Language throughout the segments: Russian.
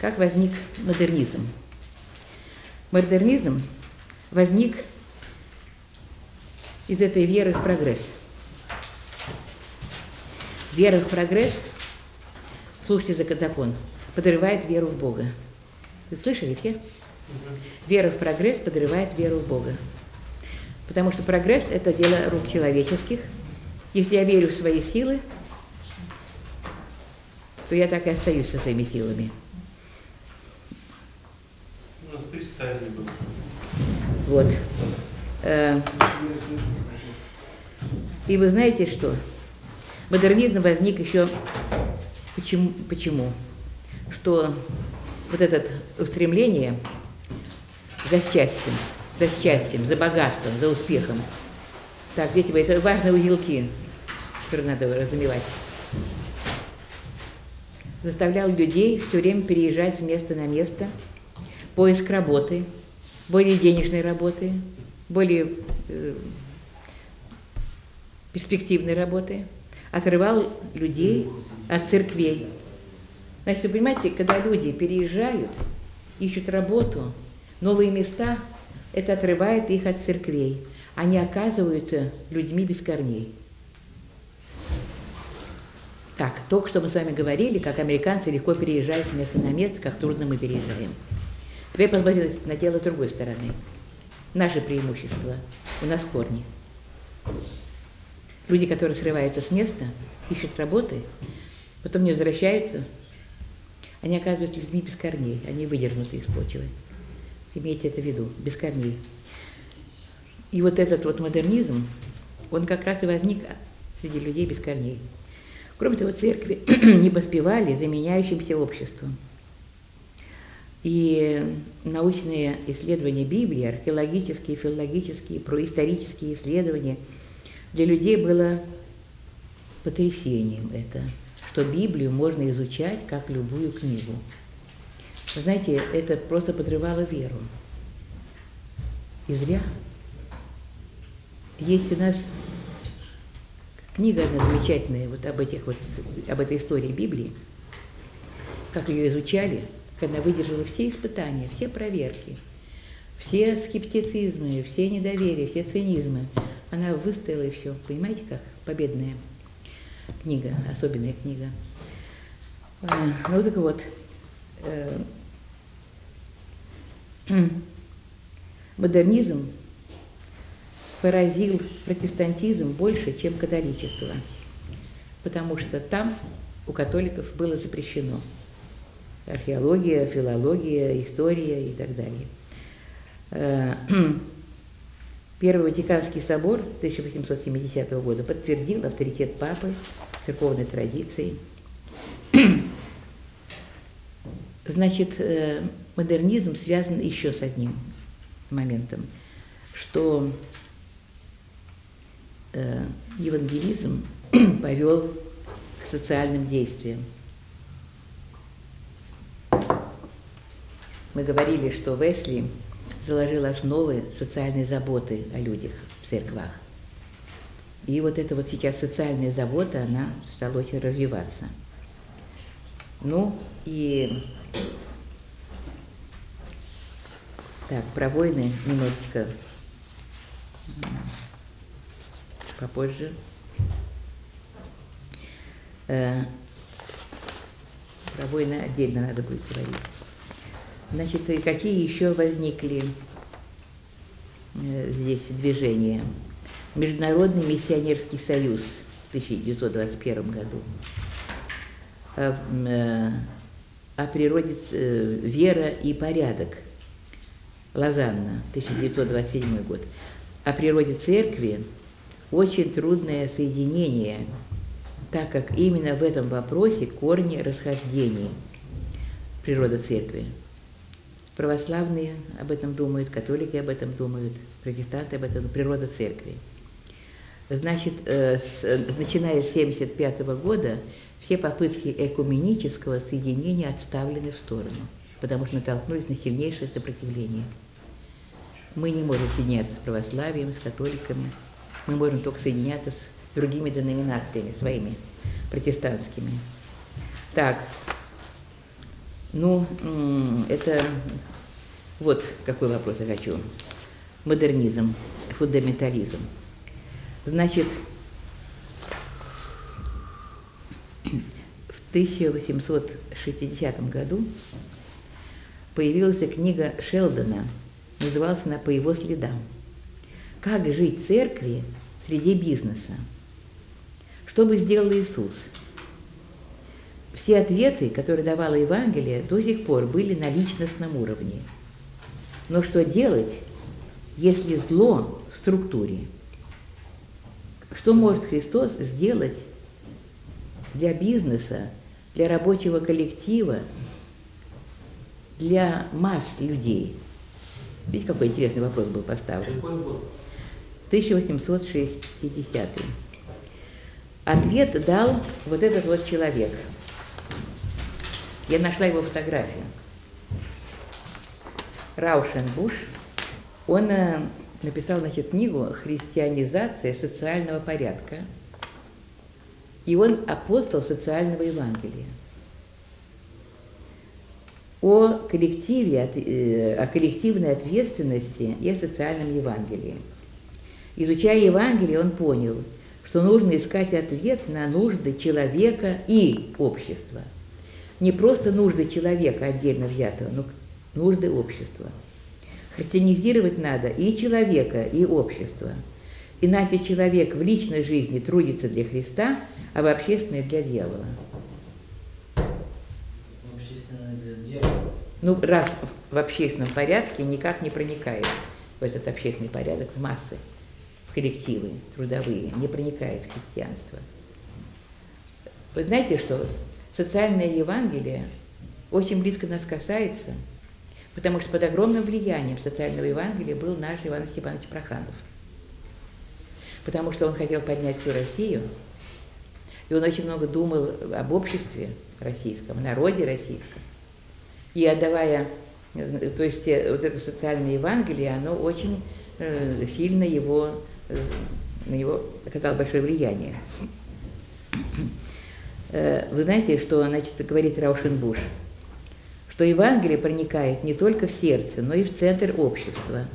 Как возник модернизм? Модернизм возник из этой веры в прогресс. Вера в прогресс, слушайте закон, подрывает веру в Бога. Вы слышали все? Вера в прогресс подрывает веру в Бога. Потому что прогресс – это дело рук человеческих. Если я верю в свои силы, то я так и остаюсь со своими силами. У нас представили был. Вот. И вы знаете что? Модернизм возник еще почему? Что вот это устремление за счастьем, за богатством, за успехом. Так, дети мои, это важные узелки, которые надо разумевать. Заставлял людей все время переезжать с места на место, поиск работы, более денежной работы, более перспективной работы, отрывал людей от церквей. Значит, вы понимаете, когда люди переезжают, ищут работу, новые места, это отрывает их от церквей. Они оказываются людьми без корней. Так, только что мы с вами говорили, как американцы легко переезжают с места на место, как трудно мы переезжаем. Теперь посмотрите на дело с другой стороны. Наше преимущество. У нас корни. Люди, которые срываются с места, ищут работы, потом не возвращаются, они оказываются людьми без корней, они выдернуты из почвы. Имейте это в виду, без корней. И вот этот вот модернизм, он как раз и возник среди людей без корней. Кроме того, церкви не поспевали за меняющимся обществом. И научные исследования Библии, археологические, филологические, происторические исследования для людей было потрясением это, что Библию можно изучать как любую книгу. Вы знаете, это просто подрывало веру. И зря. Есть у нас книга одна замечательная вот об этой истории Библии, как ее изучали, как она выдержала все испытания, все проверки, все скептицизмы, все недоверия, все цинизмы. Она выстояла и все. Понимаете, как победная книга, особенная книга. Ну так вот, модернизм поразил протестантизм больше, чем католичество, потому что там у католиков было запрещено археология, филология, история и так далее. Первый Ватиканский собор 1870 года подтвердил авторитет папы, церковной традиции. Значит, модернизм связан еще с одним моментом, что евангелизм повел к социальным действиям. Мы говорили, что Весли заложил основы социальной заботы о людях в церквах. И вот эта вот сейчас социальная забота, она стала очень развиваться. Ну и так, про войны немножечко попозже. Про войны отдельно надо будет говорить. Значит, и какие еще возникли здесь движения? Международный миссионерский союз в 1921 году. О природе вера и порядок. Лозанна, 1927 год. О природе церкви очень трудное соединение, так как именно в этом вопросе корни расхождений природы церкви. Православные об этом думают, католики об этом думают, протестанты об этом думают, природа церкви. Значит, начиная с 1975 года все попытки экуменического соединения отставлены в сторону, потому что натолкнулись на сильнейшее сопротивление. Мы не можем соединяться с православием, с католиками, мы можем только соединяться с другими деноминациями, своими, протестантскими. Так, Ну, это вот какой вопрос я хочу. Модернизм, фундаментализм. Значит, в 1860 году появилась книга Шелдона, называлась она «По его следам». Как жить церкви среди бизнеса? Что бы сделал Иисус? Все ответы, которые давало Евангелие, до сих пор были на личностном уровне. Но что делать, если зло в структуре? Что может Христос сделать для бизнеса, для рабочего коллектива, для масс людей? Видите, какой интересный вопрос был поставлен. Какой год? 1860. Ответ дал вот этот вот человек. Я нашла его фотографию. Раушенбуш. Он написал, значит, книгу «Христианизация социального порядка». И он апостол социального Евангелия. О коллективной ответственности и о социальном Евангелии. Изучая Евангелие, он понял, что нужно искать ответ на нужды человека и общества. Не просто нужды человека отдельно взятого, но нужды общества. Христианизировать надо и человека, и общество. Иначе человек в личной жизни трудится для Христа, а в общественной для дьявола. Общественное для дьявола. Ну, раз в общественном порядке никак не проникает в этот общественный порядок, в массы, в коллективы трудовые, не проникает в христианство. Вы знаете, что социальное Евангелие очень близко нас касается, потому что под огромным влиянием социального Евангелия был наш Иван Степанович Проханов. Потому что он хотел поднять всю Россию, и он очень много думал об обществе российском, народе российском. И отдавая, то есть вот это социальное Евангелие, оно очень сильно на него оказало большое влияние. Вы знаете, что, значит, говорит Раушенбуш, что Евангелие проникает не только в сердце, но и в центр общества.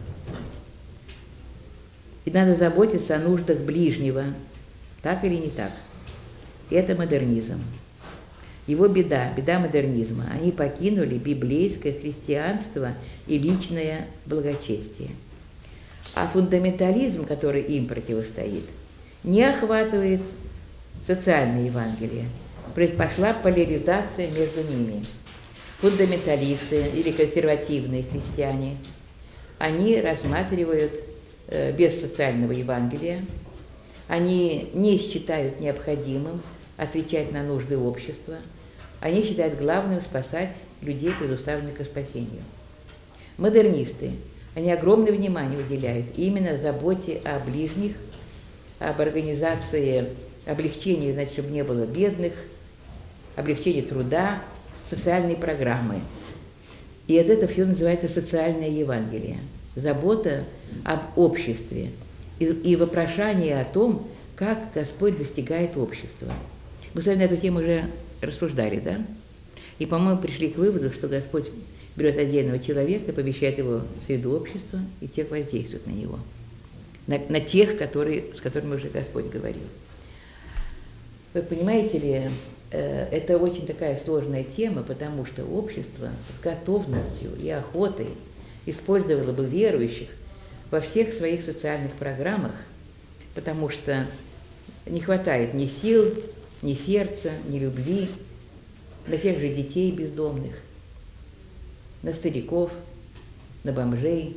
И надо заботиться о нуждах ближнего, так или не так. И это модернизм. Его беда модернизма. Они покинули библейское христианство и личное благочестие. А фундаментализм, который им противостоит, не охватывает социальное Евангелие. Пошла поляризация между ними. Фундаменталисты или консервативные христиане, они рассматривают без социального Евангелия, они не считают необходимым отвечать на нужды общества, они считают главным спасать людей, предоставленных к спасению. Модернисты, они огромное внимание уделяют именно заботе о ближних, об организации, облегчении, значит, чтобы не было бедных, облегчении труда, социальные программы. И это все называется социальное Евангелие. Забота об обществе и вопрошание о том, как Господь достигает общества. Мы с вами на эту тему уже рассуждали, да? И, по-моему, пришли к выводу, что Господь берет отдельного человека, помещает его в среду общества, и человек воздействует на него, на тех, с которыми уже Господь говорил. Вы понимаете ли, это очень такая сложная тема, потому что общество с готовностью и охотой использовало бы верующих во всех своих социальных программах, потому что не хватает ни сил, ни сердца, ни любви на тех же детей бездомных, на стариков, на бомжей,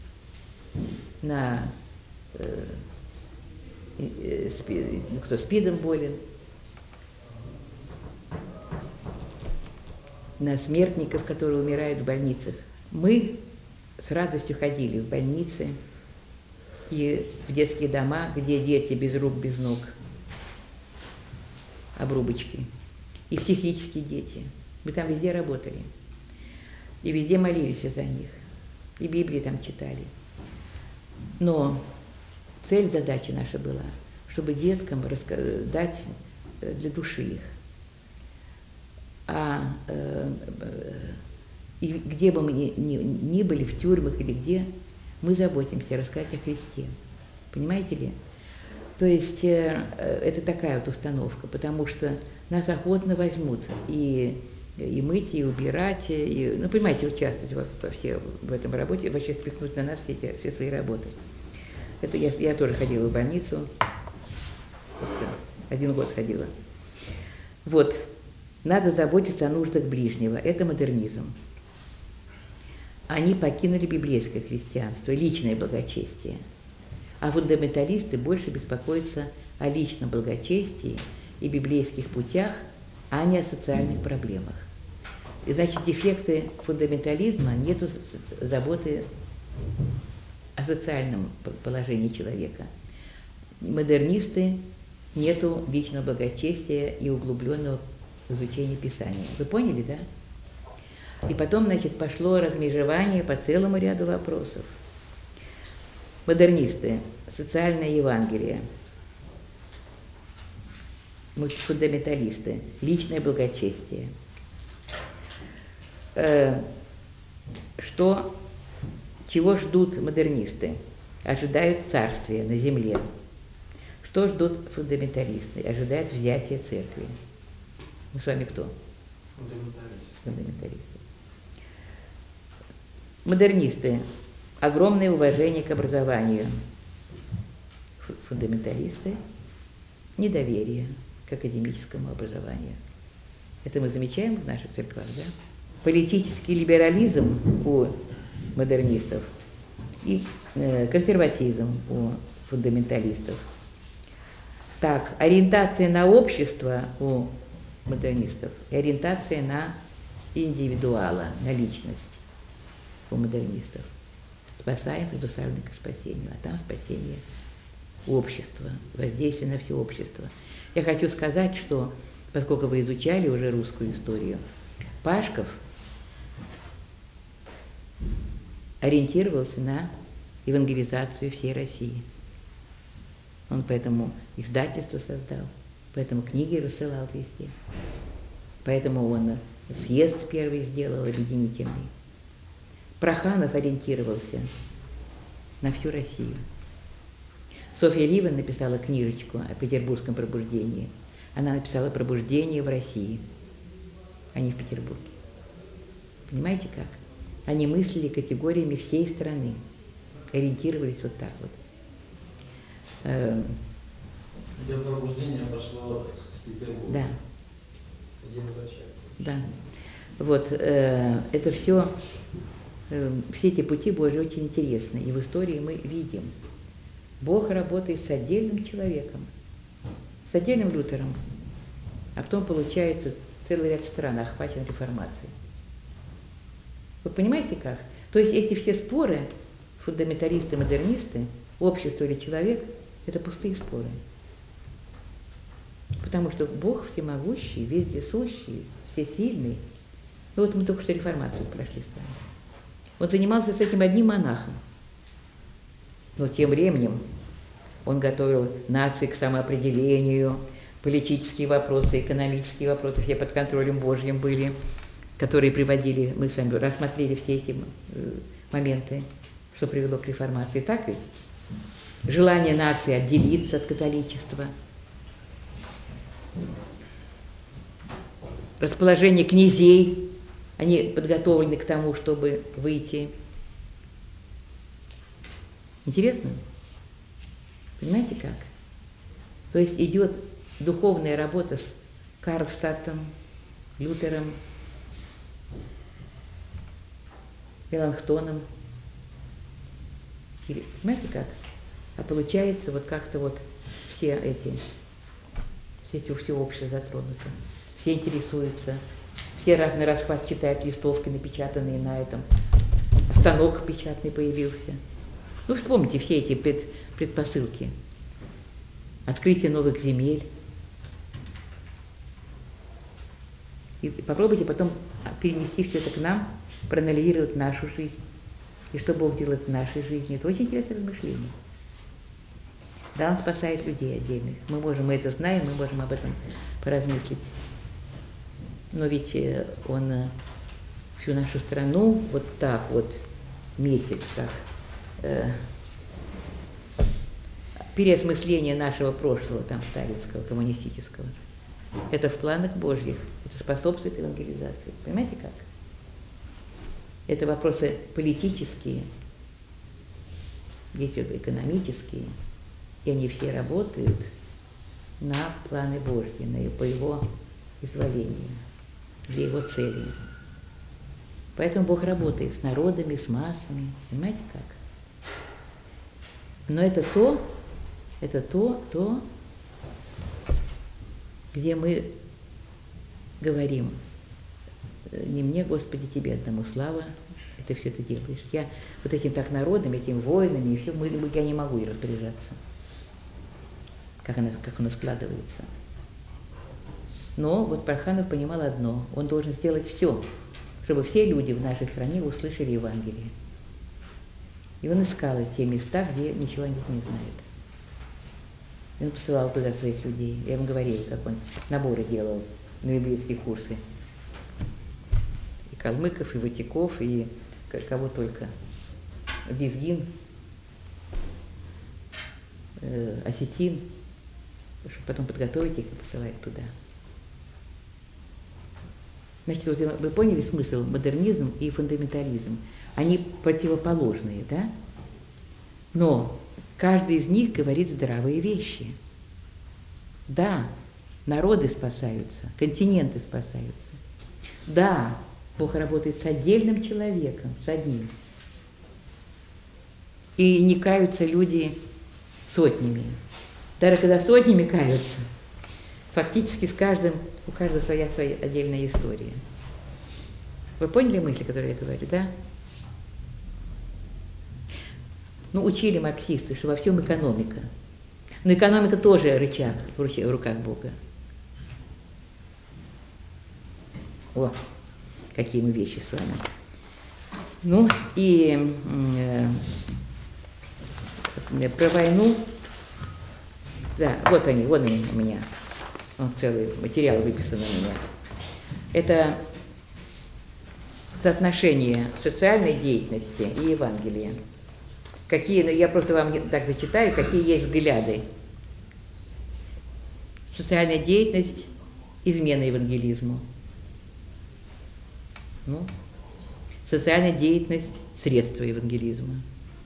на кто СПИДом болен, на смертников, которые умирают в больницах. Мы с радостью ходили в больницы и в детские дома, где дети без рук, без ног, обрубочки, и психические дети. Мы там везде работали, и везде молились за них, и Библии там читали. Но цель, задача наша была, чтобы деткам дать для души их И где бы мы ни были, в тюрьмах или где, мы заботимся рассказать о Христе. Понимаете ли? То есть это такая вот установка, потому что нас охотно возьмут и мыть, и убирать, и, ну, понимаете, участвовать в этом работе, вообще спихнуть на нас все свои работы. Это я тоже ходила в больницу, 1 год ходила. Вот, надо заботиться о нуждах ближнего, это модернизм. Они покинули библейское христианство, личное благочестие. А фундаменталисты больше беспокоятся о личном благочестии и библейских путях, а не о социальных проблемах. И, значит, дефекты фундаментализма – нету заботы о социальном положении человека. Модернисты – нету личного благочестия и углубленного изучения Писания. Вы поняли, да? И потом, значит, пошло размежевание по целому ряду вопросов. Модернисты – социальное Евангелие. Фундаменталисты – личное благочестие. Чего ждут модернисты? Ожидают царствия на земле. Что ждут фундаменталисты? Ожидают взятия церкви. Мы с вами кто? Фундаменталисты. Модернисты – огромное уважение к образованию. Фундаменталисты – недоверие к академическому образованию. Это мы замечаем в наших церквах, да? Политический либерализм у модернистов и консерватизм у фундаменталистов. Так, ориентация на общество у модернистов и ориентация на индивидуала, на личность у модернистов. Спасаем, предуставлены к спасению, а там спасение общества, воздействие на все общество. Я хочу сказать, что, поскольку вы изучали уже русскую историю, Пашков ориентировался на евангелизацию всей России. Он поэтому издательство создал, поэтому книги рассылал везде. Поэтому он съезд первый сделал, объединительный. Проханов ориентировался на всю Россию. Софья Ливен написала книжечку о петербургском пробуждении. Она написала «Пробуждение в России», а не в Петербурге. Понимаете как? Они мыслили категориями всей страны, ориентировались вот так вот. Где пробуждение пошло с Петербурга. Да. Где зачем? Да. Вот это все эти пути Божьи очень интересны. И в истории мы видим, Бог работает с отдельным человеком, с отдельным Лютером, а потом получается целый ряд стран охвачен реформацией. Вы понимаете как? То есть эти все споры, фундаменталисты, модернисты, общество или человек, это пустые споры. Потому что Бог всемогущий, вездесущий, всесильный. Ну вот мы только что реформацию прошли с вами. Он занимался с этим одним монахом. Но тем временем он готовил нации к самоопределению, политические вопросы, экономические вопросы, все под контролем Божьим были, которые приводили, мы с вами рассмотрели все эти моменты, что привело к реформации. Так ведь? Желание нации отделиться от католичества, расположение князей, они подготовлены к тому, чтобы выйти. Интересно? Понимаете как? То есть идет духовная работа с Карлштадтом, Лютером, Меланхтоном. Понимаете как? А получается вот как-то вот все общество затронуто. Все интересуются, все на расхват читают листовки, напечатанные на этом. А станок печатный появился. Ну, вспомните все эти предпосылки. Открытие новых земель. И попробуйте потом перенести все это к нам, проанализировать нашу жизнь. И что Бог делает в нашей жизни. Это очень интересное размышление. Да, Он спасает людей отдельных. Мы это знаем, мы можем об этом поразмыслить. Но ведь он всю нашу страну вот так вот месяц, как переосмысление нашего прошлого, там, сталинского, коммунистического. Это в планах Божьих, это способствует евангелизации. Понимаете как? Это вопросы политические, есть экономические, и они все работают на планы Божьи, по его изволению, для его цели. Поэтому Бог работает с народами, с массами. Понимаете как? Но это то, где мы говорим: не мне, Господи, Тебе одному слава, это все ты делаешь. Я вот этим так народом, этими воинами, и все, я не могу и распоряжаться, как оно складывается. Но вот Проханов понимал одно: он должен сделать все, чтобы все люди в нашей стране услышали Евангелие. И он искал те места, где ничего о них не знают. И он посылал туда своих людей. Я вам говорила, как он наборы делал на библейские курсы. И калмыков, и ватиков, и кого только. Визгин, осетин, чтобы потом подготовить их и посылать туда. Значит, вот вы поняли смысл? Модернизм и фундаментализм. Они противоположные, да? Но каждый из них говорит здравые вещи. Да, народы спасаются, континенты спасаются. Да, Бог работает с отдельным человеком, с одним. И не каются люди сотнями. Даже когда сотнями каются, фактически у каждого своя отдельная история. Вы поняли мысли, которые я говорю, да? Ну, учили марксисты, что во всем экономика. Но экономика тоже рычаг в руках Бога. О, какие мы вещи с вами. Ну, и про войну. Да, вот они у меня. Целый материал выписан у меня. Это соотношение социальной деятельности и Евангелия. Я просто вам так зачитаю, какие есть взгляды. Социальная деятельность – измена евангелизму. Ну, социальная деятельность – средство евангелизма.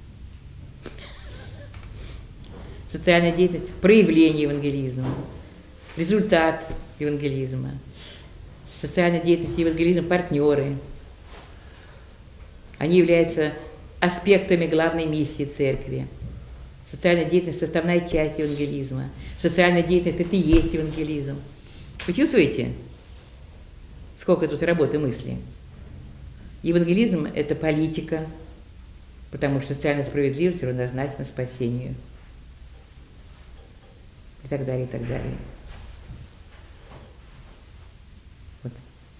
Социальная деятельность – проявление евангелизма, результат евангелизма. Социальная деятельность и евангелизм – партнеры. Они являются аспектами главной миссии церкви. Социальная деятельность – составная часть евангелизма. Социальная деятельность – это и есть евангелизм. Вы чувствуете, сколько тут работы мысли? Евангелизм – это политика, потому что социальная справедливость равнозначна спасению. И так далее, и так далее. Вот.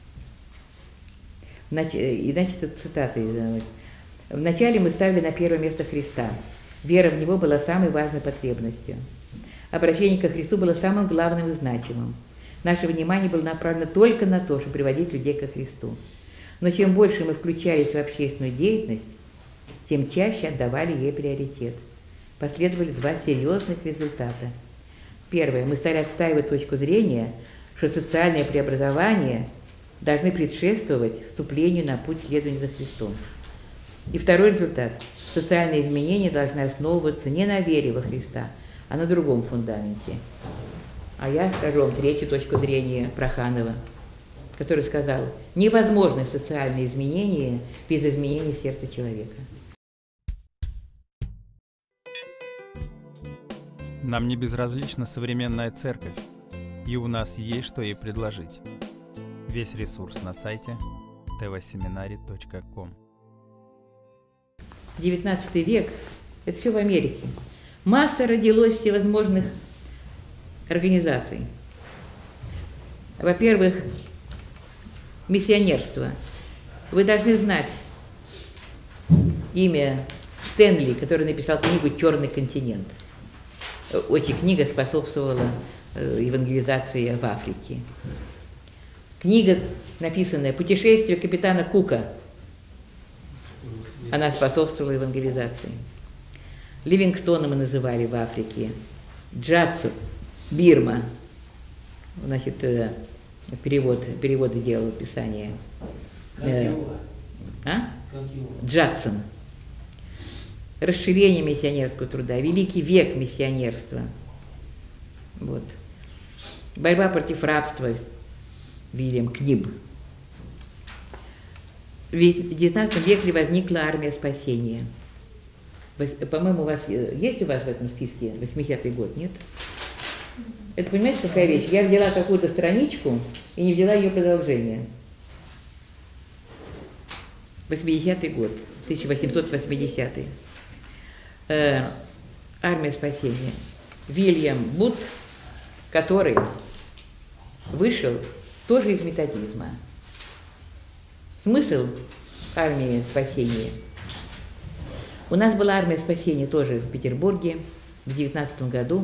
И значит, тут цитаты. Вначале мы ставили на первое место Христа. Вера в Него была самой важной потребностью. Обращение ко Христу было самым главным и значимым. Наше внимание было направлено только на то, чтобы приводить людей ко Христу. Но чем больше мы включались в общественную деятельность, тем чаще отдавали ей приоритет. Последовали два серьезных результата. Первое. Мы стали отстаивать точку зрения, что социальное преобразование должны предшествовать вступлению на путь следования за Христом. И второй результат. Социальные изменения должны основываться не на вере во Христа, а на другом фундаменте. А я скажу вам третью точку зрения Проханова, который сказал: невозможны социальные изменения без изменения сердца человека. Нам не безразлична современная церковь, и у нас есть что ей предложить. Весь ресурс на сайте tvseminary.com. 19 век – это все в Америке. Масса родилось всевозможных организаций. Во-первых, миссионерство. Вы должны знать имя Стэнли, который написал книгу «Черный континент». Очень книга способствовала евангелизации в Африке. Книга, написанная «Путешествие капитана Кука». Она способствовала евангелизации. Ливингстона мы называли в Африке. Джадсон, Бирма. Значит, переводы делал, писание. Как его? А? Как его? Джадсон. Расширение миссионерского труда, Великий век миссионерства. Вот. Борьба против рабства, Вильям Книб. В XIX веке возникла армия спасения. По-моему, есть у вас в этом списке 80-й год, нет? Это, понимаете, какая вещь? Я взяла какую-то страничку и не взяла ее продолжение. 80-й год, 1880-й. Армия спасения. Вильям Бут, который вышел тоже из методизма. Смысл армии спасения. У нас была армия спасения тоже в Петербурге в 19 году.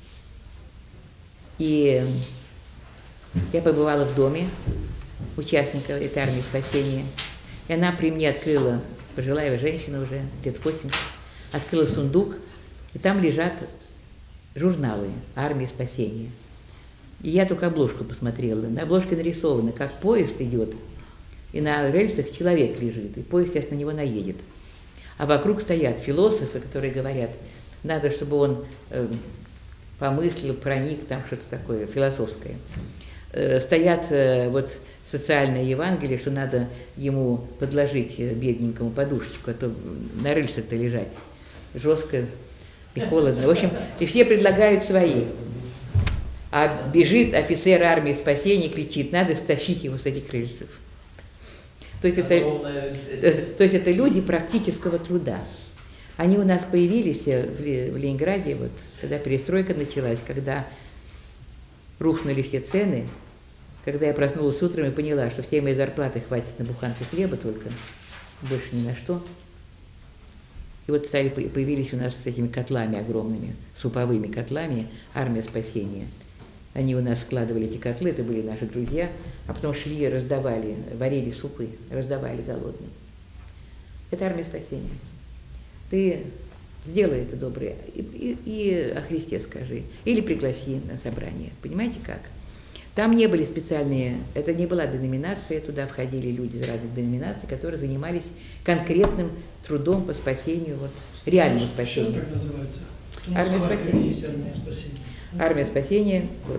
И я побывала в доме участника этой армии спасения. И она при мне открыла, пожилая женщина уже, лет 80, открыла сундук, и там лежат журналы «Армия спасения». И я только обложку посмотрела. На обложке нарисовано, как поезд идет, и на рельсах человек лежит, и поезд сейчас на него наедет. А вокруг стоят философы, которые говорят, надо, чтобы он помыслил, проник, там что-то такое философское. Стоят вот социальное Евангелие, что надо ему подложить бедненькому подушечку, а то на рельсах-то лежать жестко и холодно. В общем, и все предлагают свои. А бежит офицер армии спасения, кричит, надо стащить его с этих рельсов. То есть это люди практического труда. Они у нас появились в Ленинграде, вот, когда перестройка началась, когда рухнули все цены, когда я проснулась утром и поняла, что всей моей зарплаты хватит на буханку хлеба только, больше ни на что. И вот появились у нас с этими котлами огромными, суповыми котлами, армия спасения. Они у нас складывали эти котлы, это были наши друзья, а потом шли и раздавали, варили супы, раздавали голодным. Это армия спасения. Ты сделай это доброе и о Христе скажи. Или пригласи на собрание. Понимаете как? Там не были специальные, это не была деноминация, туда входили люди из разных деноминаций, которые занимались конкретным трудом по спасению, вот, реальному спасению. Сейчас так называется. Армия спасения. Есть армия спасения. Армия спасения, вот.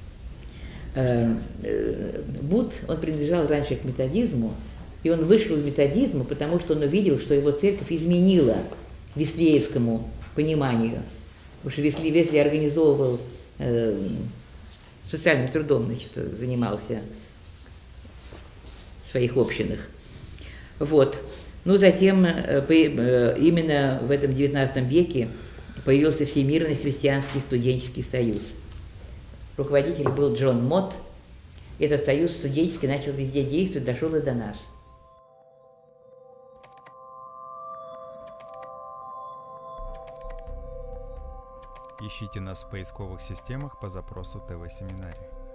Бут, он принадлежал раньше к методизму, и он вышел из методизма, потому что он увидел, что его церковь изменила веслеевскому пониманию. Потому что Веслий организовывал, социальным трудом, значит, занимался в своих общинах. Вот. Ну, затем, именно в этом XIX веке появился Всемирный христианский студенческий союз. Руководитель был Джон Мотт. Этот союз студенческий начал везде действовать, дошел и до нас. Ищите нас в поисковых системах по запросу ТВ-семинарий.